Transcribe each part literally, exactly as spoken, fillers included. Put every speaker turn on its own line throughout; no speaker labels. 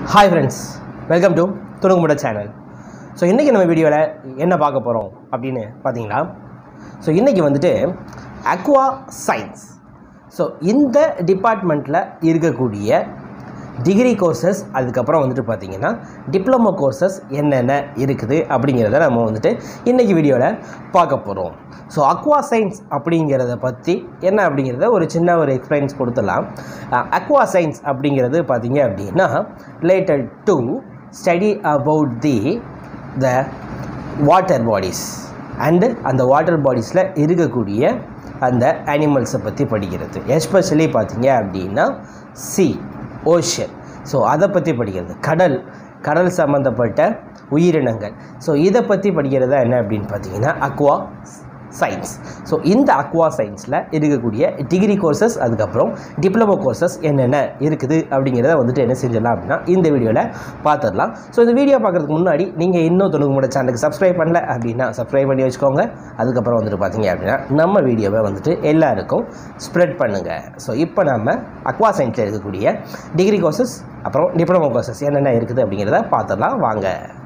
Hi friends, welcome to Thunugumuda channel. So இன்னைக்கு நம்ம வீடியோல என்ன பார்க்க போறோம் அப்படினு பாத்தீங்களா? So இன்னைக்கு வந்துட்டு Aquascience. So இந்த டிபார்ட்மெண்ட்ல இருக்கக்கூடிய டிகிரி கோர்சஸ் அதுக்கு அப்புறம் வந்துட்டு பாத்தீங்கன்னா டிப்ளமோ கோர்சஸ் என்னென்ன இருக்குது அப்படிங்கறத நம்ம வந்துட்டு இன்னைக்கு வீடியோல பார்க்க போறோம். So Aquascience அப்படிங்கறத பத்தி என்ன அப்படிங்கறத ஒரு சின்ன ஒரு எக்ஸ்பிளைன்ஸ் கொடுத்தலாம். Aquascience அப்படிங்கிறது பாத்தீங்க அப்படினா related to study about the the water bodies and அந்த water bodiesல இருக்கக்கூடிய அந்த animals பத்தி படிக்கிறது. Especially பாத்தீங்க அப்படினா sea, ocean. So அத பத்தி படிக்கிறது. கடல் கடல் சம்பந்தப்பட்ட உயிரினங்கள். So இத பத்தி படிக்கிறது என்ன அப்படினு பாத்தீங்கன்னா aqua science. So இந்த aqua scienceல இருக்கக்கூடிய டிகிரி கோர்சஸ் அதுக்கு அப்புறம் டிப்ளமோ கோர்சஸ் என்னென்ன இருக்குது அப்படிங்கறத வந்துட்டு என்ன செஞ்சலாம் அப்படினா இந்த வீடியோல பாத்துறலாம். சோ இந்த வீடியோ பார்க்கிறதுக்கு முன்னாடி நீங்க இன்னும் துணுகுமுட சேனலுக்கு Subscribe பண்ணல அப்படினா Subscribe பண்ணி வச்சுக்கோங்க. அதுக்கு அப்புறம் வந்துட்டு பாத்தீங்க அப்படினா நம்ம வீடியோவை வந்துட்டு எல்லாருக்கும் ஸ்ப்ரெட் பண்ணுங்க. சோ இப்போ நாம aqua scienceல இருக்கக்கூடிய டிகிரி கோர்சஸ் அப்புறம் டிப்ளமோ கோர்சஸ் என்னென்ன இருக்குது அப்படிங்கறத பாத்துறலாம் வாங்க.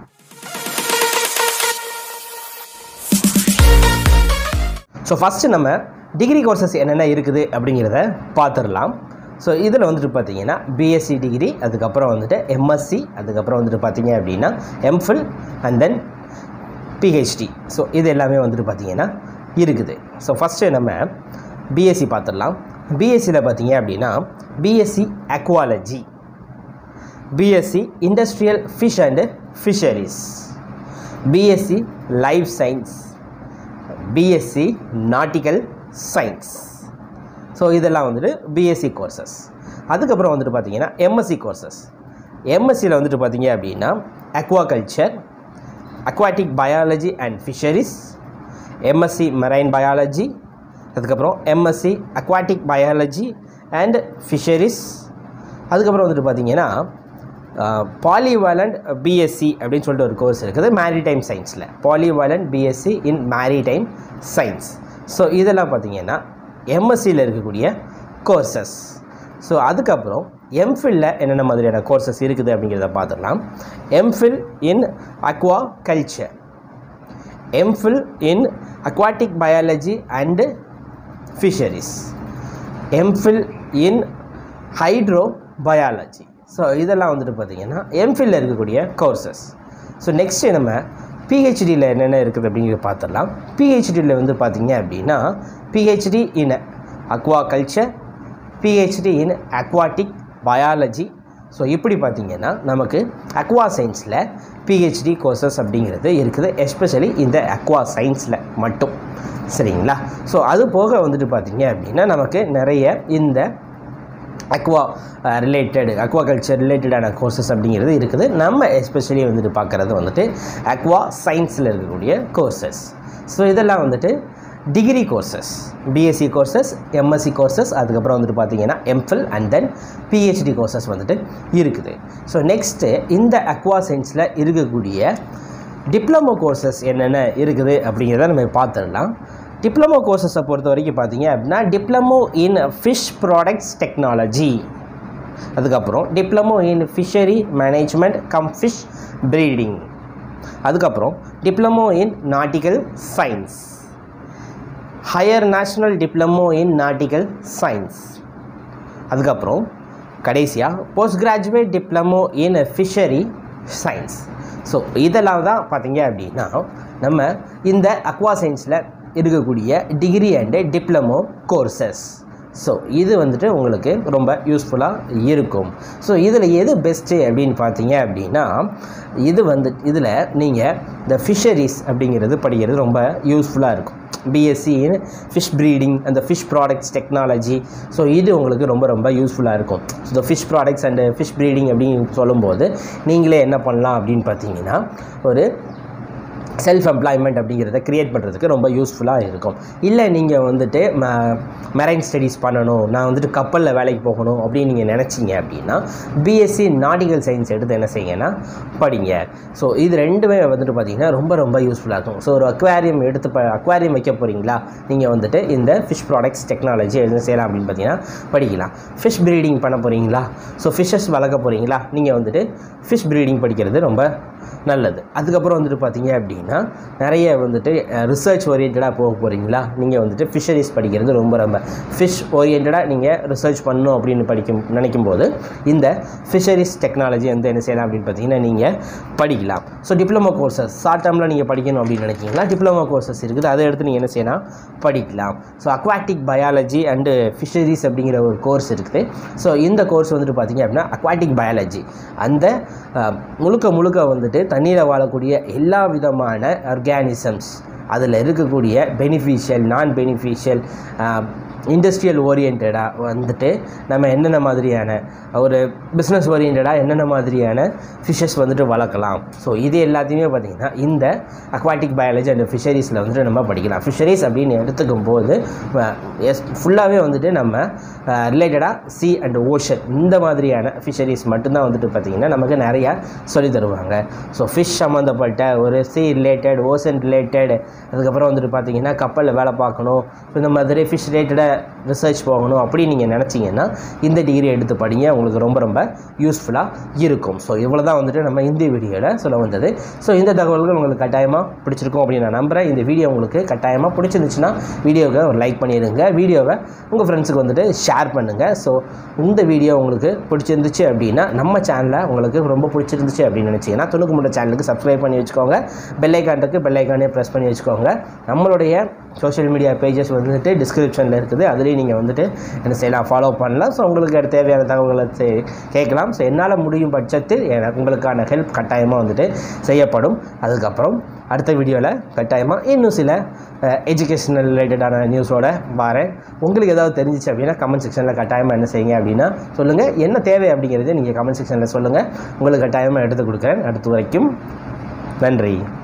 So first நம்ம டிகிரி கோர்சஸ் என்னென்ன இருக்குது அப்படிங்கறத பாத்துறலாம். ஸோ இதில் வந்துட்டு பார்த்தீங்கன்னா பிஎஸ்சி டிகிரி அதுக்கு அப்புறம் வந்துட்டு எம்எஸ்சி அதுக்கு அப்புறம் வந்துட்டு பார்த்தீங்க அப்படின்னா MPhil and then PhD. So இது எல்லாமே வந்துட்டு பார்த்தீங்கன்னா இருக்குது. ஸோ ஃபஸ்ட்டு நம்ம பிஎஸ்சி பார்த்துடலாம். பிஎஸ்சியில் பார்த்தீங்க அப்படின்னா BSc aquology, BSc industrial fish and fisheries, BSc life science, BSc nautical science. So இதெல்லாம் வந்துட்டு பிஎஸ்சி கோர்சஸ். அதுக்கப்புறம் வந்துட்டு பார்த்தீங்கன்னா எம்எஸ்சி கோர்சஸ். எம்எஸ்சியில் வந்துட்டு பார்த்தீங்க அப்படின்னா aquaculture, aquatic biology and fisheries, MSc marine biology, அதுக்கப்புறம் MSc aquatic biology and fisheries. அதுக்கப்புறம் வந்துட்டு பார்த்தீங்கன்னா பாலிவேலண்ட் பிஎஸ்சி அப்படின்னு சொல்லிட்டு ஒரு கோர்ஸ் இருக்குது மேரிடைம் சயின்ஸில். Polyvalent BSc in maritime science. So இதெல்லாம் பார்த்தீங்கன்னா எம்எஸ்சியில் இருக்கக்கூடிய கோர்சஸ். ஸோ அதுக்கப்புறம் எம்ஃபில்ல என்னென்ன மாதிரியான கோர்சஸ் இருக்குது அப்படிங்கிறத பார்த்துடலாம். MPhil in aquaculture, MPhil in aquatic biology and fisheries, MPhil in hydrobiology. So இதெல்லாம் வந்துட்டு பார்த்தீங்கன்னா எம்ஃபில்ல இருக்கக்கூடிய கோர்சஸ். ஸோ நெக்ஸ்ட்டு நம்ம பிஹெச்டியில் என்னென்ன இருக்குது அப்படிங்கிறத பார்த்துடலாம். பிஹெச்டியில் வந்து பார்த்தீங்க அப்படின்னா PhD in aquaculture, PhD in aquatic biology. So இப்படி பார்த்தீங்கன்னா நமக்கு அக்வா சயின்ஸில் பிஹெச்டி கோர்சஸ் அப்படிங்கிறது இருக்குது, எஸ்பெஷலி இந்த அக்வா சயின்ஸில் மட்டும். சரிங்களா? ஸோ அது போக வந்துட்டு பார்த்தீங்க அப்படின்னா நமக்கு நிறைய இந்த அக்வா ரிலேட்டட் அக்வாகல்ச்சர் ரிலேட்டடான கோர்சஸ் அப்படிங்கிறது இருக்குது. நம்ம எஸ்பெஷலி வந்துட்டு பார்க்குறது வந்துட்டு அக்வா சயின்ஸில் இருக்கக்கூடிய கோர்சஸ். ஸோ இதெல்லாம் வந்துட்டு degree courses, BSc courses, MSc courses, அதுக்கப்புறம் வந்துட்டு பார்த்தீங்கன்னா MPhil and then PhD courses வந்துட்டு இருக்குது. ஸோ நெக்ஸ்ட்டு இந்த அக்வா சயின்ஸில் இருக்கக்கூடிய டிப்ளமோ கோர்சஸ் என்னென்ன இருக்குது அப்படிங்கிறத நம்ம பார்த்துடலாம். டிப்ளமோ கோர்சஸை பொறுத்த வரைக்கும் பார்த்தீங்க அப்படின்னா diploma in fish products technology, அதுக்கப்புறம் diploma in fishery management cum fish breeding, அதுக்கப்புறம் diploma in nautical science, higher national diploma in nautical science, அதுக்கப்புறம் கடைசியாக post graduate diploma in fishery science. So இதெல்லாம் தான் பார்த்தீங்க அப்படின்னா நம்ம இந்த அக்வா சயின்ஸில் இருக்கக்கூடிய degree and diploma courses. So இது வந்துட்டு உங்களுக்கு ரொம்ப யூஸ்ஃபுல்லாக இருக்கும். ஸோ இதில் எது பெஸ்ட்டு அப்படின்னு பார்த்தீங்க அப்படின்னா இது வந்து இதில் நீங்கள் இந்த ஃபிஷரிஸ் அப்படிங்கிறது படிக்கிறது ரொம்ப யூஸ்ஃபுல்லாக இருக்கும். பிஎஸ்சி இன் ஃபிஷ் ப்ரீடிங் அந்த ஃபிஷ் ப்ராடக்ட்ஸ் டெக்னாலஜி. ஸோ இது உங்களுக்கு ரொம்ப ரொம்ப யூஸ்ஃபுல்லாக இருக்கும். ஸோ இந்த fish products and fish breeding அப்படின்னு சொல்லும்போது நீங்களே என்ன பண்ணலாம் அப்படின்னு பார்த்தீங்கன்னா ஒரு செல்ஃப் எம்ப்ளாய்மெண்ட் அப்படிங்கிறத க்ரியேட் பண்ணுறதுக்கு ரொம்ப யூஸ்ஃபுல்லாக இருக்கும். இல்லை நீங்கள் வந்துட்டு ம மெரைன் ஸ்டடீஸ் பண்ணணும், நான் வந்துட்டு கப்பலில் வேலைக்கு போகணும் அப்படின்னு நீங்கள் நினச்சிங்க அப்படின்னா பிஎஸ்சி நாட்டிக்கல் சயின்ஸ் எடுத்து என்ன செய்யுங்கன்னா படிங்க. ஸோ இது ரெண்டுமே வந்துட்டு பார்த்திங்கன்னா ரொம்ப ரொம்ப யூஸ்ஃபுல்லாக இருக்கும். ஸோ ஒரு அக்வாரியம் எடுத்து ப அக்வாரியம் வைக்க போகிறீங்களா, நீங்கள் வந்துட்டு இந்த ஃபிஷ் ப்ராடக்ட்ஸ் டெக்னாலஜி எது செய்யலாம் அப்படின்னு பார்த்தீங்கன்னா படிக்கலாம். ஃபிஷ் ப்ரீடிங் பண்ண போகிறீங்களா, ஸோ ஃபிஷ்ஷஸ் வளர்க்க போகிறீங்களா, நீங்கள் வந்துட்டு ஃபிஷ் ப்ரீடிங் படிக்கிறது ரொம்ப நல்லது. அதுக்கப்புறம் வந்துட்டு பார்த்தீங்க அப்படின்னா நிறைய வந்துட்டு ரிசர்ச் ஓரியன்டாக போக போகிறீங்களா, நீங்கள் வந்துட்டு ஃபிஷரிஸ் படிக்கிறது ரொம்ப ரொம்ப ஃபிஷ் ஓரியன்டாக நீங்கள் ரிசர்ச் பண்ணணும் அப்படின்னு படிக்கும் நினைக்கும் போது இந்த ஃபிஷரிஸ் டெக்னாலஜி வந்து என்ன செய்யலாம் அப்படின்னு பார்த்தீங்கன்னா நீங்கள் படிக்கலாம். ஸோ டிப்ளமோ கோர்சஸ் ஷார்ட் டேர்மில் நீங்கள் படிக்கணும் அப்படின்னு நினைக்கிங்களா, டிப்ளமோ கோர்சஸ் இருக்குது, அதை எடுத்து நீங்கள் என்ன செய்யலாம் படிக்கலாம். So aquatic biology and fisheries அப்படிங்கிற ஒரு கோர்ஸ் இருக்குது. ஸோ இந்த கோர்ஸ் வந்துட்டு பார்த்தீங்க அப்படின்னா அக்வாட்டிக் பயாலஜி அந்த முழுக்க முழுக்க வந்துட்டு தண்ணீரை வாழக்கூடிய எல்லா விதமான ஆர்கானிசம்ஸ், அதில் இருக்கக்கூடிய பெனிஃபிஷியல் நான் பெனிஃபிஷியல் இண்டஸ்ட்ரியல் ஓரியன்டாக வந்துட்டு நம்ம என்னென்ன மாதிரியான ஒரு பிஸ்னஸ் ஓரியன்டாக என்னென்ன மாதிரியான ஃபிஷ்ஷஸ் வந்துட்டு வளர்க்கலாம். ஸோ இது எல்லாத்தையுமே பார்த்திங்கன்னா இந்த அக்வாட்டிக் பயாலஜி அண்ட் ஃபிஷரிஸில் வந்துட்டு நம்ம படிக்கலாம். ஃபிஷரிஸ் அப்படின்னு எடுத்துக்கும் போது எஸ் ஃபுல்லாகவே வந்துட்டு நம்ம ரிலேட்டடாக சி அண்ட் ஓஷன் இந்த மாதிரியான ஃபிஷரிஸ் மட்டும்தான் வந்துட்டு பார்த்திங்கன்னா நமக்கு நிறையா சொல்லி தருவாங்க. ஸோ ஃபிஷ் சம்மந்தப்பட்ட ஒரு சி ரிலேட்டட், ஓஷன் ரிலேட்டட், அதுக்கப்புறம் வந்துட்டு பார்த்திங்கன்னா கப்பலில் வேலை பார்க்கணும், இந்த மாதிரி ஃபிஷ் ரிலேட்டடாக ரிசர்ச் போகணும் அப்படின்னு நீங்கள் நினச்சிங்கன்னா இந்த டிகிரி எடுத்து படிங்க, உங்களுக்கு ரொம்ப ரொம்ப யூஸ்ஃபுல்லாக இருக்கும். ஸோ இவ்வளோ தான் வந்துட்டு நம்ம இந்த வீடியோவில் சொல்ல வந்தது. ஸோ இந்த தகவல்கள் உங்களுக்கு கட்டாயமாக பிடிச்சிருக்கும் அப்படின்னு நான் நம்புகிறேன். இந்த வீடியோ உங்களுக்கு கட்டாயமாக பிடிச்சிருந்துச்சுன்னா வீடியோவை ஒரு லைக் பண்ணிடுங்க, வீடியோவை உங்கள் ஃப்ரெண்ட்ஸுக்கு வந்துட்டு ஷேர் பண்ணுங்கள். ஸோ இந்த வீடியோ உங்களுக்கு பிடிச்சிருந்துச்சு அப்படின்னா நம்ம சேனலை உங்களுக்கு ரொம்ப பிடிச்சிருந்துச்சு அப்படின்னு நினச்சிங்கன்னா தொண்ணூறு மூணு சேனலுக்கு சப்ஸ்கிரைப் பண்ணி வச்சுக்கோங்க, பெல்லைக்கான்ட்டுக்கு பெல்லைக்கானே ப்ரெஸ் பண்ணி வச்சுக்கோங்க. நம்மளுடைய சோஷியல் மீடியா பேஜஸ் வந்துட்டு டிஸ்கிரிப்ஷனில் இருக்குது, அதுலேயும் நீங்கள் வந்துட்டு என்ன செய்யலாம் ஃபாலோ பண்ணலாம். ஸோ உங்களுக்கு தேவையான தகவல்களை கேட்கலாம். ஸோ என்னால் முடியும் பட்சத்தில் எனக்கு உங்களுக்கான ஹெல்ப் கட்டாயமாக வந்துட்டு செய்யப்படும். அதுக்கப்புறம் அடுத்த வீடியோவில் கட்டாயமாக இன்னும் சில எஜுகேஷனல் ரிலேட்டடான நியூஸோட வரேன். உங்களுக்கு ஏதாவது தெரிஞ்சிச்சு அப்படின்னா கமெண்ட் செக்ஷனில் கட்டாயமாக என்ன செய்யுங்க அப்படின்னா சொல்லுங்கள், என்ன தேவை அப்படிங்கிறது நீங்கள் கமெண்ட் செக்ஷனில் சொல்லுங்கள், உங்களுக்கு கட்டாயமாக எடுத்து கொடுக்குறேன். அடுத்த வரைக்கும் நன்றி.